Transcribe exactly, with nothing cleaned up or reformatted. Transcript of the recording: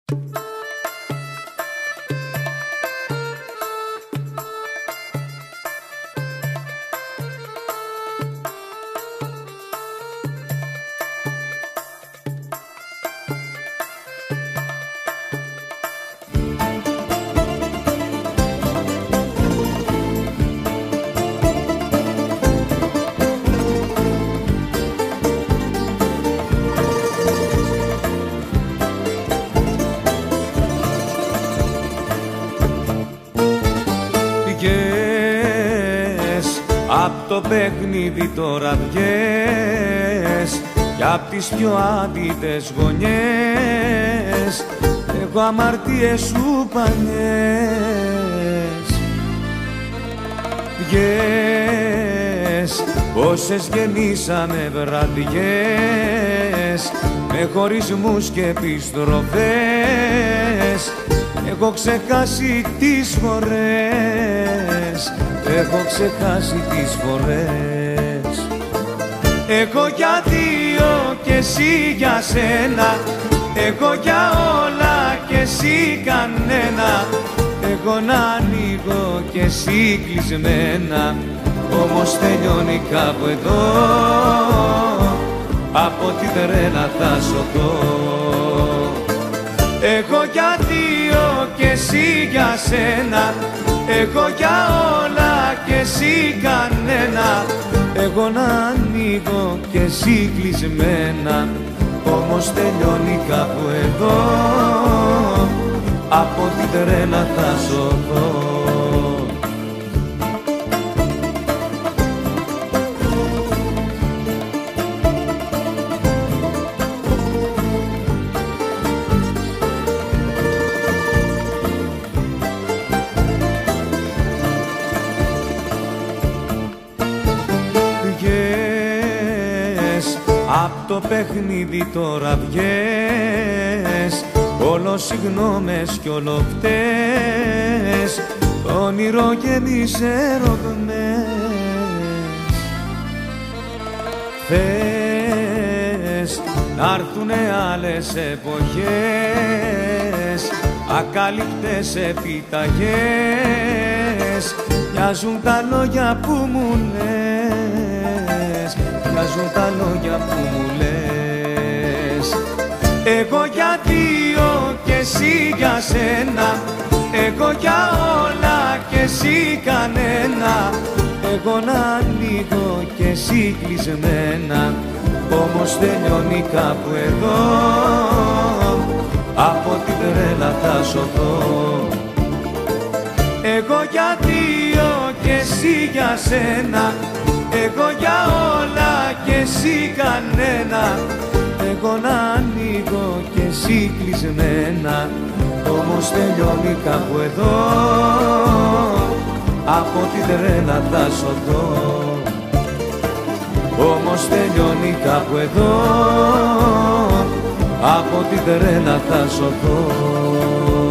Απ' το παιχνίδι τώρα βγες κι απ' τις πιο άντιτες γωνιές έχω αμαρτίες σου πανιές. Βγες όσες γεννήσαμε βραδιές με χωρισμούς και επιστροφές έχω ξεχάσει τις φορές, έχω ξεχάσει τις φορές. Εγώ για δύο και εσύ για σένα, εγώ για όλα και εσύ κανένα, εγώ να ανοίγω και εσύ κλεισμένα, όμως τελειώνει κάπου εδώ, από τη τρέλα θα σωθώ. Εγώ για δύο και εσύ για σένα, εγώ για όλα και εσύ κανένα, εγώ να ανοίγω και εσύ κλεισμένα, όμως τελειώνει κάπου εδώ, από την τρέλα θα σωθώ. Απ' το παιχνίδι τώρα βγες, όλο συγγνώμες κι όλο φταίς, το όνειρο γέμισε ρογμές. Θες να'ρθουνε άλλες εποχές, ακάλυπτες επιταγές, μοιάζουν τα λόγια που μου λες, μοιάζουν τα λόγια που μου λες. Εγώ για δύο και εσύ για σένα, εγώ για όλα και εσύ κανένα, εγώ να ανοίγω και εσύ κλεισμένα, όμως τελειώνει κάπου εδώ, από την τρέλα θα σωθώ. Εγώ για δύο και εσύ για σένα, εγώ για όλα και εσύ κανένα, εγώ να ανοίγω και εσύ κλεισμένα, όμως τελειώνει κάπου εδώ, από την τρέλα θα σωθώ. Όμως τελειώνει κάπου εδώ, από την τρέλα θα σωθώ.